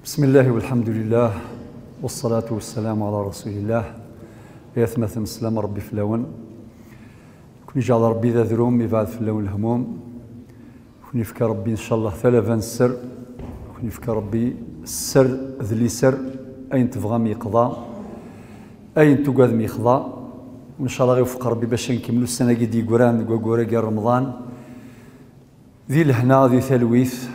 بسم الله والحمد لله والصلاة والسلام على رسول الله. يا ثمث مسلم ربي فلاون كون يجعل ربي ذا ذروم يبعد فلاون الهموم كون يفكر ربي إن شاء الله ثلاثا السر كون يفكر ربي السر ذلي سر أين تبغى ميقضى أين تقعد ميقضى وإن شاء الله يوفق ربي باش نكملوا السنة دي قران وقورا رمضان ذي الهنا ذي ثلويث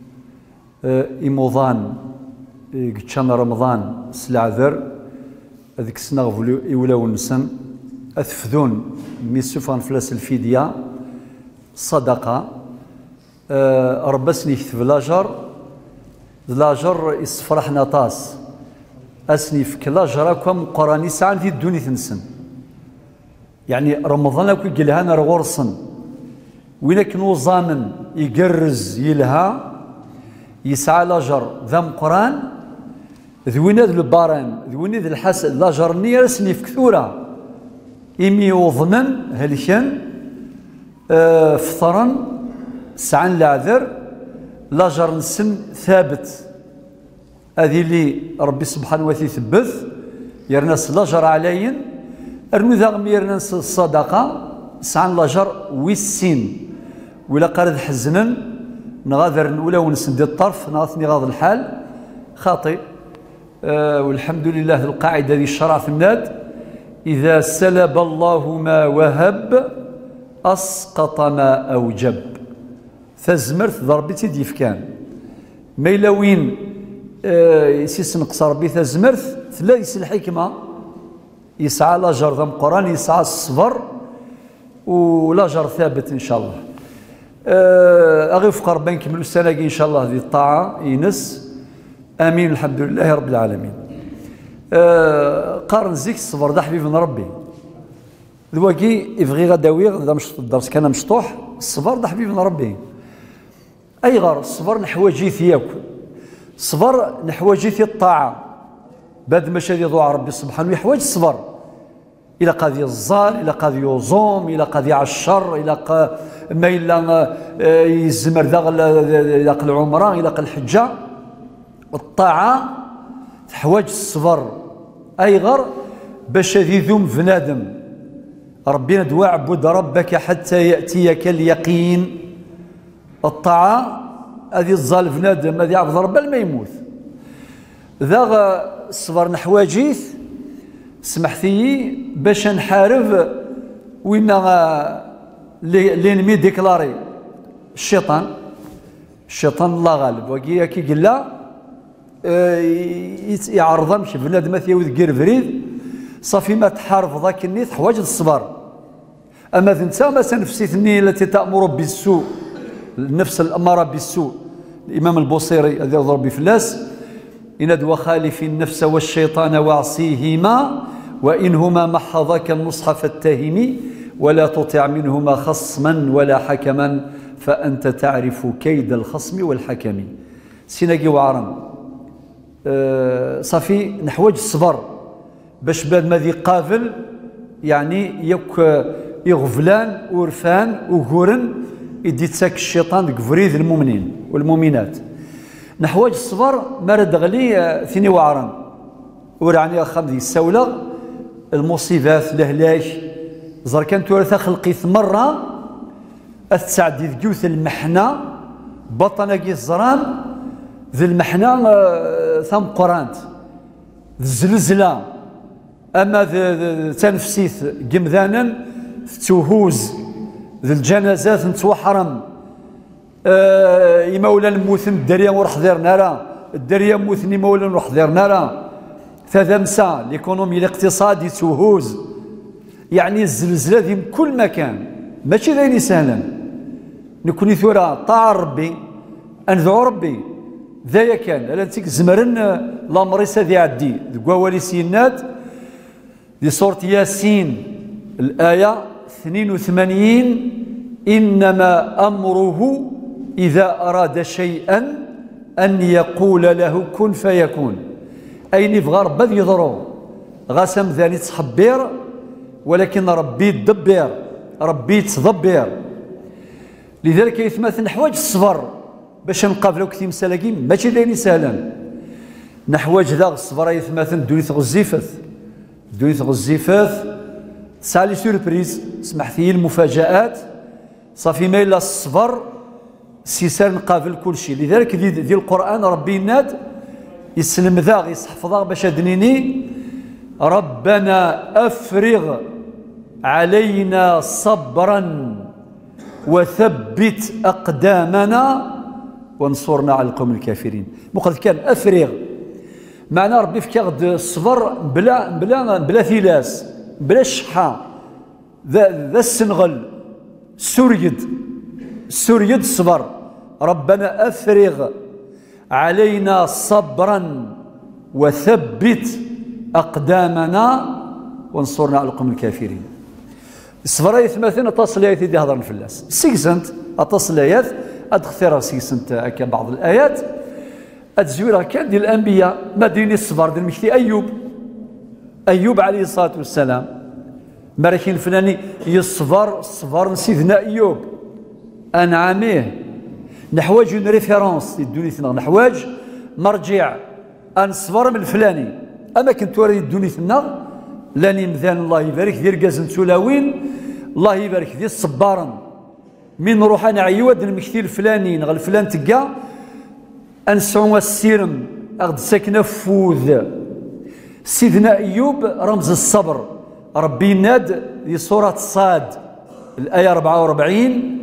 إيموضان كان رمضان سلعذر هذيك السنة غفلو يولاو نسن أثفذون ميسوفان فلاس الفيديا صدقة ربسني في لاجر يصفرحنا طاس أسني في كلاجراكم قراني ساعة في الدنيا تنسن يعني رمضان كي قلهانا رغورصن وين كنو ظامن يقرز يلها يسعى لاجر ذم قران ذوين ذو الباران ذوين ذو الحسن لاجر نير سني في كثورة إمي وظنن هلكن فطرن سعن العذر لاجر نسن ثابت هذه اللي ربي سبحانه وتعالى ثبت يرنس لاجر عليين ارنو ذا يرنس الصدقة سعن لاجر ويسين ولا قرد حزنن نغادر الأولى ونسند الطرف نغاثني غاض الحال خاطئ والحمد لله القاعدة ذي الشرع في الناد إذا سلب الله ما وهب أسقط ما أوجب فزمرت ضربتي ديفكان ميلوين يسيس نقصر بي ثزمرت ثلاث الحكمة يسعى لاجر ذم قران يسعى الصبر ولاجر ثابت إن شاء الله أغيف قربان كملوا السنة إن شاء الله ذي الطاعة ينس آمين الحمد لله رب العالمين. قارن زيك الصبر ده حبيب من ربي ذواكي يبغي غداوي غدا مش الدرس كان مشطوح الصبر ده حبيب من ربي أي غار الصبر نحواجي ثياك الصبر نحواجي ثي الطاعة بعد ما شادي ضوع ربي سبحانه يحواج الصبر إلى قاضي الزال إلى قاضي يوزوم إلى قاضي على الشر إلى ما إلا يزمر إلى العمرة إلى الحجة الطاعة تحواج الصبر أي غر باش ذي ذوم بنادم ربنا دوا اعبد ربك حتى يأتيك اليقين الطاعة هذه الظال بنادم هذه عبد ربه ما يموت ذا الصبر نحواجيث سمحتي باش نحارب وين لينمي ديكلاري الشيطان الله غالب وكي كي قال يعرض مش بنادم ثيوذ كير فريد صافي ما تحارب ذاك النيت حواج الصبر اما تنسى ما نفسيتني التي تامر بالسوء النفس الاماره بالسوء الامام البوصيري الذي يضرب بفلاس إن وخالف النفس والشيطان واعصيهما وإنهما محضك النصح فاتهمي ولا تطع منهما خصما ولا حكما فأنت تعرف كيد الخصم والحكم سيناقي وعرم صافي نحوج الصبر باش بعد ما ذي قافل يعني يغفلان ورفان وغورن يدي تساك الشيطان ديك فريد المؤمنين والمؤمنات نحواج الصبر مرد غلي ثني وعرن ورعني خمدي السولة المصيبات الهلاك زر كان تورث خلقي مرة أتسعد ذجوث المحنة بطنك الزران ذي المحنة ثم قرانت ذي الزلزلة أما تنفسيث جمذانا توهوز ذي الجنازات نتوحرم يمولا موثن الدريا ورح ديرنا راه الدريا موثني مولا نروح ديرنا راه ثمسة ليكونومي الاقتصادي توهوز يعني الزلزلة في كل مكان ماشي غير سهلا نكوني ثورة طاع ربي أنذعو ربي ذايا كان لانتيك زمرن لامريسا ذي عدي ذكوا سينات دي سورة ياسين الآية 82 إنما أمره إذا أراد شيئا أن يقول له كن فيكون أي نبغى ربي يضرو غاسم ذاني تحبير ولكن ربي يدبر ربي يتدبر لذلك يتمثل حوايج الصبر باش نقابلو كثير مسالاكين ماشي دايرين سهلا نحواج ذا الصبر يثمثن دوني غزيفث دوني غزيفث تسعى لي سوربريز سمحتي المفاجآت صافي ما إلا الصبر سيسال نقابل كل شيء. لذلك دي القرآن ربي يناد يسلم ذا يصحفظا باش ادنيني ربنا أفرغ علينا صبرا وثبت أقدامنا وانصرنا على القوم الكافرين. مقد كان أفرغ معنى ربي فكاغد الصبر بلا ثلاث بلا شحة ذا السنغل سوريد الصبر. ربنا أفرغ علينا صبرا وثبت أقدامنا وانصرنا على القوم الكافرين. الصبر يثمثن أتصل دي هضرن في اللاس سيكسنت أتصل آيات أدخثيرها سيكسنت هكا بعض الآيات أتزويرها كان ديال الأنبياء ما ديني الصبر ديال مكتي أيوب عليه الصلاة والسلام مراكين الفلاني الصبر سيدنا أيوب أنعاميه نحواج اون ريفيرونس الدوني ثنا نحواج مرجع أنصبر من الفلاني أما كنت وري الدوني ثنا لاني مذان الله يبارك دير قازن تلاوين الله يبارك ديال الصبارن من نروح انا عيود المكتير الفلاني نغ الفلان تقا انسعوا السيرم اغد ساكنه فوذ سيدنا ايوب رمز الصبر. ربي ناد في سوره صاد الايه 44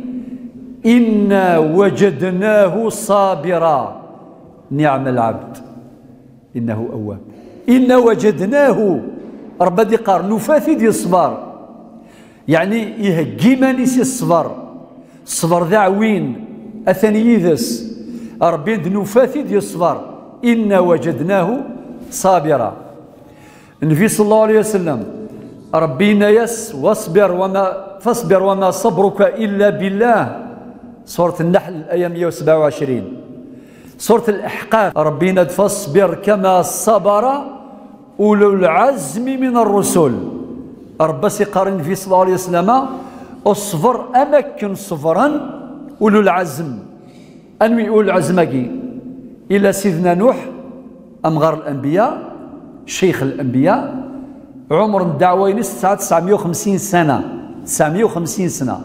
انا وجدناه صابرا نعم العبد انه اواب. انا وجدناه ربي دي قار نفاثي ديال الصبر يعني يهجي مانيسي الصبر ذا عوين اثني يذس ربي نفاثي ديال الصبر إنا وجدناه صابرا. النبي صلى الله عليه وسلم ربينا يس فاصبر وما صبرك إلا بالله سورة النحل الآية 127. سورة الأحقاف ربينا فاصبر كما صبر أولو العزم من الرسل. ربي سيقارن النبي صلى الله عليه وسلم الصبر أمكن صبرا أولو العزم أنوي أولو العزم إلى سيدنا نوح أمغار الأنبياء شيخ الأنبياء عمر الدعوة 950 سنة 950 سنة.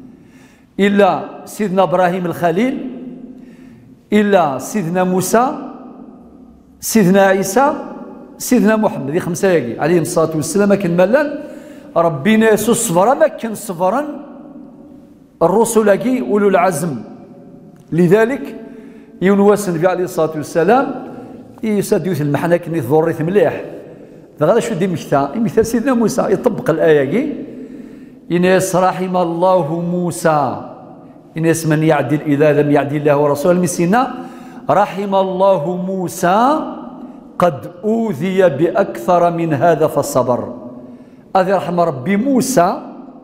إلى سيدنا إبراهيم الخليل إلى سيدنا موسى سيدنا عيسى سيدنا محمد 5 عليهم الصلاة والسلام. كان ملال ربنا يسوع صبرا ما كان صبرا الرسل أولو العزم. لذلك يونس النبي عليه الصلاة والسلام يساديوث المحنة كني ضريت مليح فغادا شو دي مثال سيدنا موسى يطبق الآية إنس رحم الله موسى إنس من يعدل إذا لم يعدل الله ورسوله المسينا رحم الله موسى قد أوذي بأكثر من هذا فالصبر. هذا رحمة ربي موسى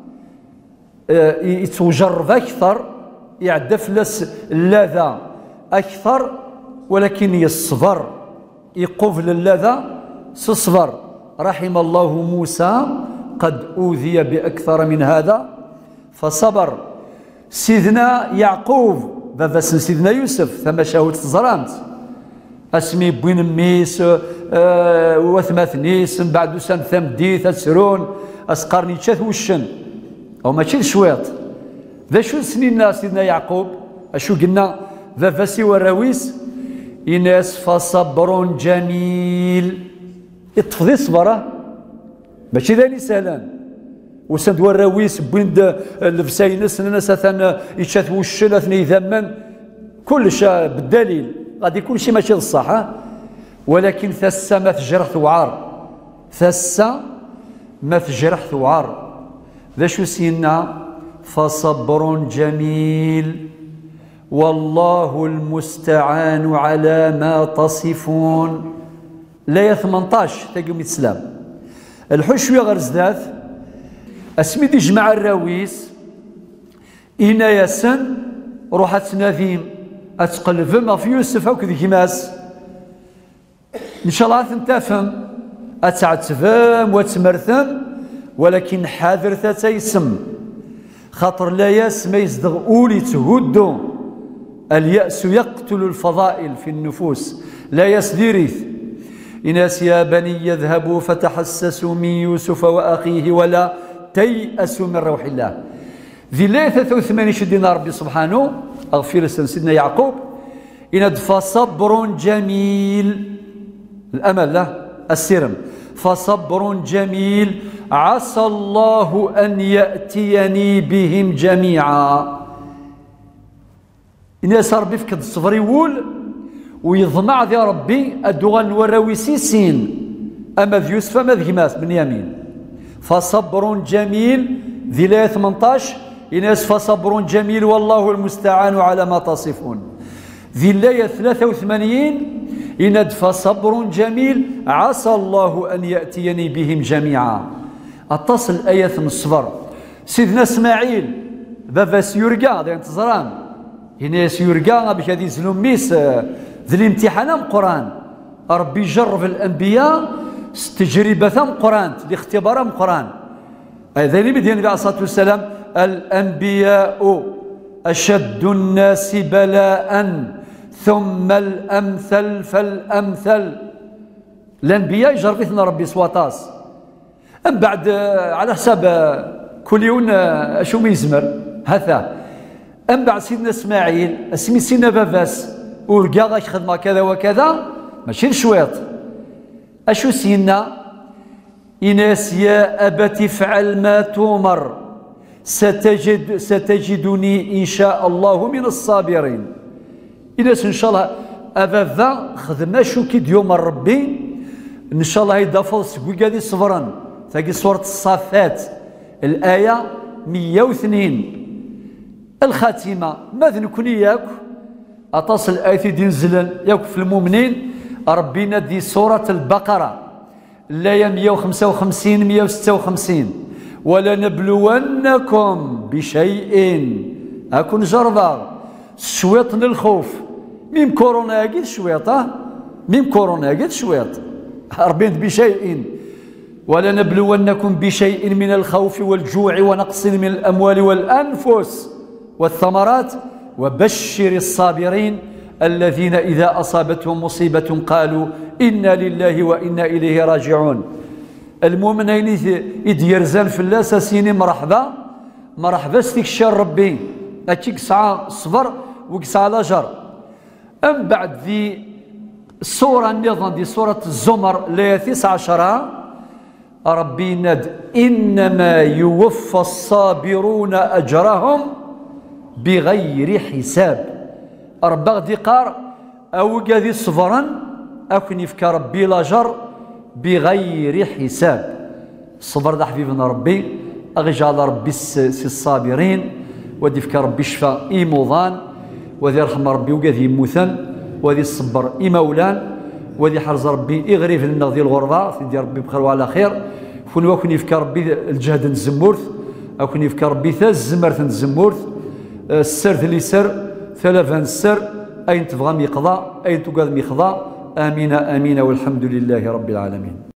يتجرب أكثر يعدفلس اللاذى أكثر ولكن يصبر يقفل اللاذى صبر. رحم الله موسى قد أوذي بأكثر من هذا فصبر. سيدنا يعقوب بابا سيدنا يوسف ثم شهود تزرامت اسمي بوين ميس وثماثنيس من بعد سنة ثمديث تسرون اسقرني تشاث وشن او ماشي شويط ذا شو سنين سيدنا يعقوب اشو قلنا ذا فاسي والراويس إناس فصبر جميل يطفضي صبره ماشي ذاني سهلان وسند والراويس بوين الفساينس الناس ثان يتشاث وشن اثني ثمن كلش بالدليل غادي كل شيء ماشي الصح ولكن ثسا ما تجرح ثوعار ثسا ما تجرح ثوعار. ذا شو سينا فصبر جميل والله المستعان على ما تصفون. لا 18 تقوم السلام الحشوية غير زداث اسمي دي جماعة الراويس إنا ياسن روحت ناديم أتقلب ما في يوسف أو كذي كماس إن شاء الله تنتفهم أتعتفهم وتمرثم ولكن حاذر تتيسم خاطر لا ياس ما يزدغ أولي تهدو اليأس يقتل الفضائل في النفوس. لا ياس ديريث إناس يا بني يذهبوا فتحسسوا من يوسف وأخيه ولا تيأسوا من روح الله. ذي الله 83 شدينا ربي سبحانه أغفر سيدنا يعقوب إن فصبر جميل الأمل له السرم فصبر جميل عسى الله أن يأتيني بهم جميعا. إناس ربي فكد الصبر يقول ويضمع ذي ربي الدغن وراوي سين أما ذي يوسف أما ذي ماس بن يمين. فصبر جميل ذي لا 18 إناس فصبر جميل والله المستعان على ما تصفون. ذي الآية 83 إند فصبر جميل عسى الله أن يأتيني بهم جميعا. اتصل الآية من الصبر سيدنا إسماعيل بابا سيورقا ذي انتظران هنا سيورقا بك هذه زلوميس ذي الامتحان قرآن ربي جرب الأنبياء تجربة قرآن الاختبار قرآن. هذا اللي بدي النبي عليه الصلاة والسلام الأنبياء أشد الناس بلاء ثم الأمثل فالأمثل. الأنبياء يجربثنا ربي سواطاس أم بعد على حساب كل يوم أشو يزمر هذا. أم بعد سيدنا إسماعيل اسمي سيدنا باباس ورقا غاش خدمة كذا وكذا ماشي شويط أشو سيدنا إناس يا أبت افعل ما تؤمر ستجدني إن شاء الله من الصابرين. إناس إن شاء الله أبا خدمة شو كيد يوم ربي إن شاء الله يدفع سقوقا صبرا. تلاقي سورة الصافات الآية 102 الخاتمة ماذا نكون ياك أتصل الآية دينزلا ياك في المؤمنين ربنا دي سورة البقرة الآية 155 156 ولنبلونكم بشيء أكون جربا شويط للخوف ميم كورونا قد شويط ميم كورونا قد شويط ربنا بشيء ولنبلونكم بشيء من الخوف والجوع ونقص من الأموال والأنفس والثمرات وبشر الصابرين الذين إذا أصابتهم مصيبة قالوا إنا لله وإنا إليه راجعون. المؤمنين إذ يرزان في الله ساسيني مرحبا مرحبا استكشار ربي أتيك ساعة صبر وكساعة لاجر. أم بعد ذي السورة النظام دي سورة الزمر لا 19 ربي ند إنما يوفى الصابرون أجرهم بغير حساب. أربع دقار أو قاذي صفرا أكن يفكر ربي لاجر بغير حساب. الصبر ده حبيبنا ربي أغجال ربي الصابرين ودي فكر ربي شفاء إيموضان وذي رحم ربي وقاذي يموثن وذي الصبر إيمولان وذي حرز ربي إغريف لنا ذي الغربة دي ربي بخير وعلى خير. وكن يفكر ربي الجهد الزمورث أكن يفكر ربي الزمرث الزمورث السر اللي سر ثلاثا السر أين تبغى ميقضى أين تقاد ميقضى. آمين آمين والحمد لله رب العالمين.